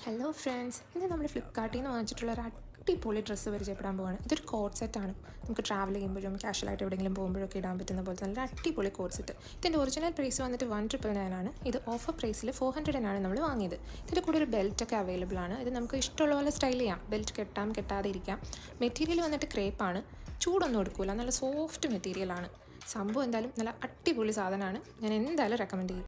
Hello friends, ഇന്ന് നമ്മൾ ഫ്ലിപ്കാർട്ടിൽ നിന്ന് വാങ്ങിച്ചിട്ടുള്ള ഒരു അടിപൊളി ഡ്രസ്സ് പരിചയപ്പെടാൻ പോവാണ്. ഇതൊരു കോട്ട് സെറ്റാണ്. നമുക്ക് ട്രാവൽ ചെയ്യുമ്പോഴും കാഷ്വലായിട്ട് എവിടെയെങ്കിലും പോകുമ്പോഴൊക്കെ ഇടാൻ പറ്റുന്ന പോലത്തെ നല്ല അടിപൊളി കോട്ട് സെറ്റ്. ഇതിൻ്റെ ഒറിജിനൽ പ്രൈസ് വന്നിട്ട് 199 ആണ്. ഇത് ഓഫർ പ്രൈസിൽ 400 ആണ് നമ്മൾ വാങ്ങിയത്. ഇതിൻ്റെ കൂടെ ഒരു ബെൽറ്റൊക്കെ അവൈലബിൾ ആണ്. ഇത് നമുക്ക് ഇഷ്ടമുള്ള പോലെ സ്റ്റൈൽ ചെയ്യാം. ബെൽറ്റ് കെട്ടാം, കെട്ടാതെ ഇരിക്കാം. മെറ്റീരിയൽ വന്നിട്ട് ക്രേപ്പാണ്. ചൂടൊന്നും എടുക്കില്ല, നല്ല സോഫ്റ്റ് മെറ്റീരിയലാണ്. സംഭവം എന്തായാലും നല്ല അടിപൊളി സാധനമാണ്. ഞാൻ എന്തായാലും റെക്കമെൻഡ് ചെയ്യും.